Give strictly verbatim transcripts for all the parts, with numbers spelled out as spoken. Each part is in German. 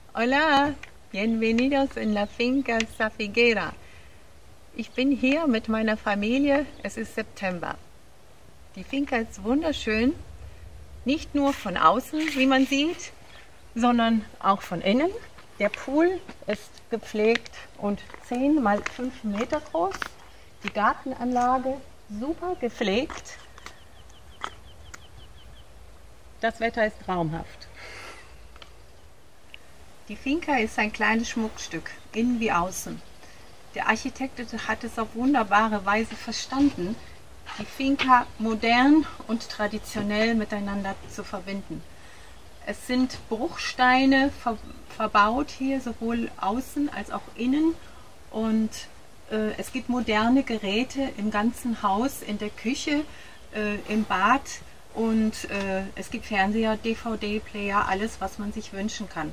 Hola, bienvenidos en la finca Sa Figuera. Ich bin hier mit meiner Familie, es ist September. Die Finca ist wunderschön, nicht nur von außen, wie man sieht, sondern auch von innen. Der Pool ist gepflegt und zehn mal fünf Meter groß. Die Gartenanlage super gepflegt. Das Wetter ist traumhaft. Die Finca ist ein kleines Schmuckstück, innen wie außen. Der Architekt hat es auf wunderbare Weise verstanden, die Finca modern und traditionell miteinander zu verbinden. Es sind Bruchsteine ver verbaut hier, sowohl außen als auch innen. Und äh, es gibt moderne Geräte im ganzen Haus, in der Küche, äh, im Bad. Und äh, es gibt Fernseher, D V D-Player, alles, was man sich wünschen kann.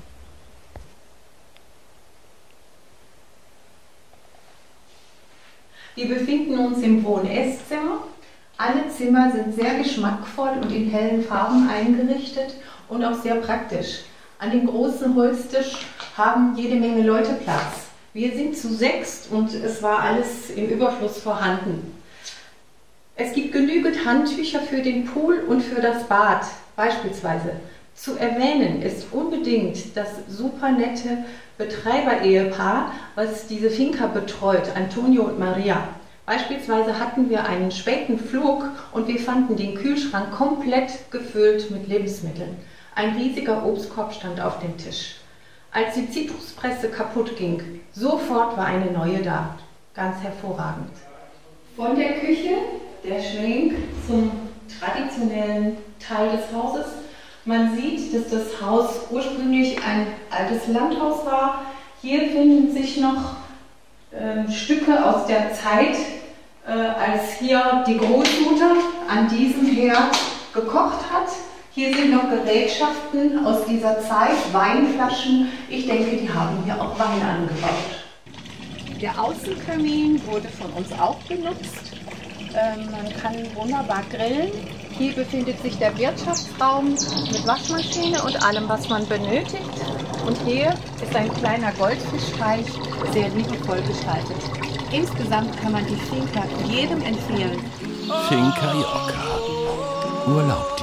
Wir befinden uns im Wohn-Esszimmer. Alle Zimmer sind sehr geschmackvoll und in hellen Farben eingerichtet und auch sehr praktisch. An dem großen Holztisch haben jede Menge Leute Platz. Wir sind zu sechst und es war alles im Überfluss vorhanden. Es gibt genügend Handtücher für den Pool und für das Bad, beispielsweise. Zu erwähnen ist unbedingt das super nette Betreiber-Ehepaar, was diese Finca betreut, Antonio und Maria. Beispielsweise hatten wir einen späten Flug und wir fanden den Kühlschrank komplett gefüllt mit Lebensmitteln. Ein riesiger Obstkorb stand auf dem Tisch. Als die Zitruspresse kaputt ging, sofort war eine neue da. Ganz hervorragend. Von der Küche der Schwenk zum traditionellen Teil des Hauses. Man sieht, dass das Haus ursprünglich ein altes Landhaus war. Hier finden sich noch äh, Stücke aus der Zeit, äh, als hier die Großmutter an diesem Herd gekocht hat. Hier sind noch Gerätschaften aus dieser Zeit, Weinflaschen. Ich denke, die haben hier auch Wein angebaut. Der Außenkamin wurde von uns auch genutzt. Ähm, man kann wunderbar grillen. Hier befindet sich der Wirtschaftsraum mit Waschmaschine und allem, was man benötigt. Und hier ist ein kleiner Goldfischteich, sehr liebevoll gestaltet. Insgesamt kann man die Finca jedem empfehlen. Finca Yorca. Urlaub